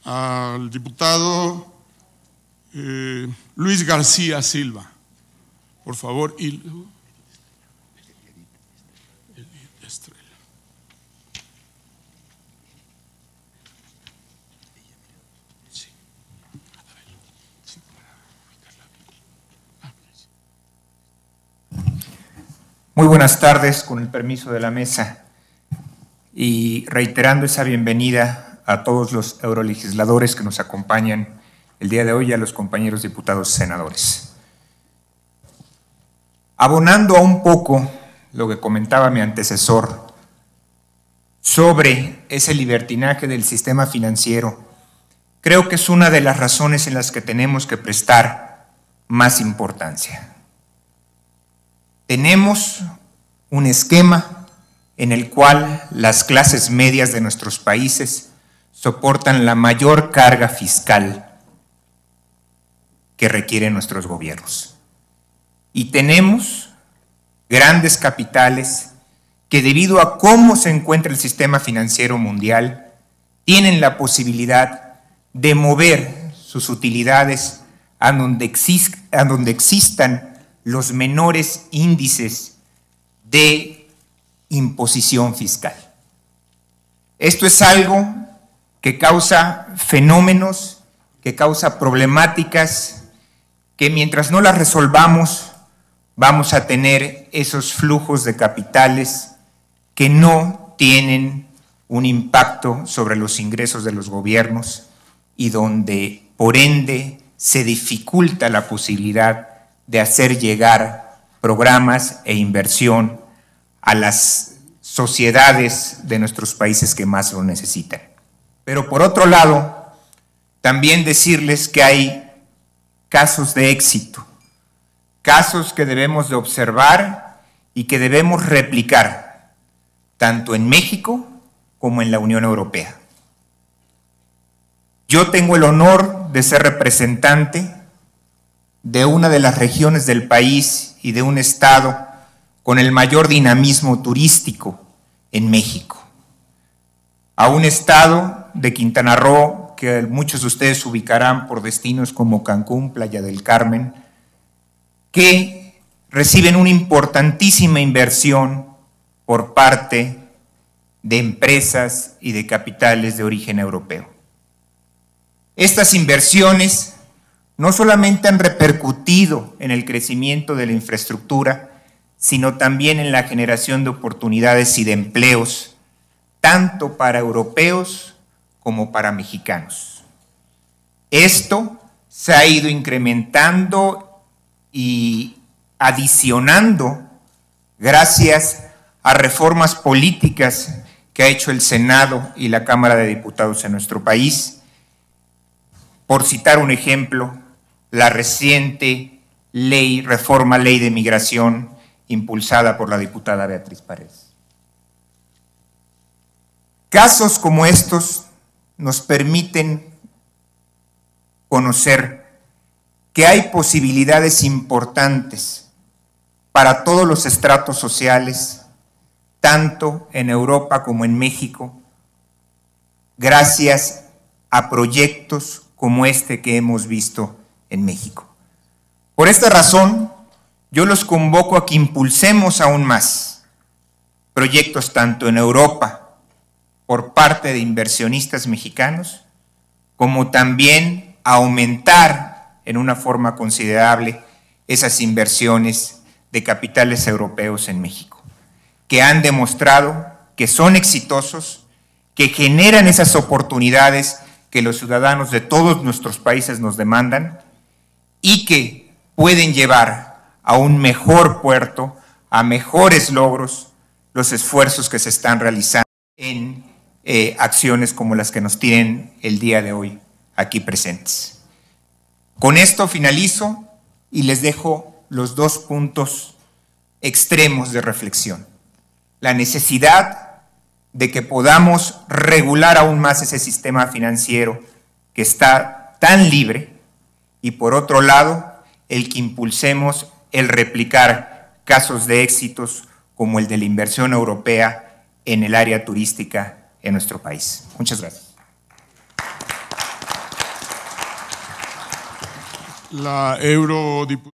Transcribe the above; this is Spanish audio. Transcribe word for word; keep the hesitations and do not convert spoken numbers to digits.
al diputado eh, Luis García Silva, por favor. Y, Muy buenas tardes, con el permiso de la mesa, y reiterando esa bienvenida a todos los eurolegisladores que nos acompañan el día de hoy y a los compañeros diputados y senadores. Abonando a un poco lo que comentaba mi antecesor sobre ese libertinaje del sistema financiero, creo que es una de las razones en las que tenemos que prestar más importancia. Tenemos un esquema en el cual las clases medias de nuestros países soportan la mayor carga fiscal que requieren nuestros gobiernos. Y tenemos grandes capitales que, debido a cómo se encuentra el sistema financiero mundial, tienen la posibilidad de mover sus utilidades a donde, exist a donde existan los menores índices de imposición fiscal. Esto es algo que causa fenómenos, que causa problemáticas, que mientras no las resolvamos, vamos a tener esos flujos de capitales que no tienen un impacto sobre los ingresos de los gobiernos y donde, por ende, se dificulta la posibilidad de hacer llegar programas e inversión a las sociedades de nuestros países que más lo necesitan. Pero por otro lado, también decirles que hay casos de éxito, casos que debemos de observar y que debemos replicar, tanto en México como en la Unión Europea. Yo tengo el honor de ser representante de una de las regiones del país y de un estado con el mayor dinamismo turístico en México. A un estado de Quintana Roo que muchos de ustedes ubicarán por destinos como Cancún, Playa del Carmen, que reciben una importantísima inversión por parte de empresas y de capitales de origen europeo. Estas inversiones no solamente han repercutido en el crecimiento de la infraestructura, sino también en la generación de oportunidades y de empleos, tanto para europeos como para mexicanos. Esto se ha ido incrementando y adicionando gracias a reformas políticas que ha hecho el Senado y la Cámara de Diputados en nuestro país. Por citar un ejemplo, la reciente ley, reforma ley de migración impulsada por la diputada Beatriz Paredes. Casos como estos nos permiten conocer que hay posibilidades importantes para todos los estratos sociales, tanto en Europa como en México, gracias a proyectos como este que hemos visto en México. Por esta razón, yo los convoco a que impulsemos aún más proyectos tanto en Europa por parte de inversionistas mexicanos, como también a aumentar en una forma considerable esas inversiones de capitales europeos en México, que han demostrado que son exitosos, que generan esas oportunidades que los ciudadanos de todos nuestros países nos demandan y que pueden llevar a un mejor puerto, a mejores logros, los esfuerzos que se están realizando en eh, acciones como las que nos tienen el día de hoy aquí presentes. Con esto finalizo y les dejo los dos puntos extremos de reflexión. La necesidad de que podamos regular aún más ese sistema financiero que está tan libre, y por otro lado, el que impulsemos el replicar casos de éxitos como el de la inversión europea en el área turística en nuestro país. Muchas gracias. La eurodiputada.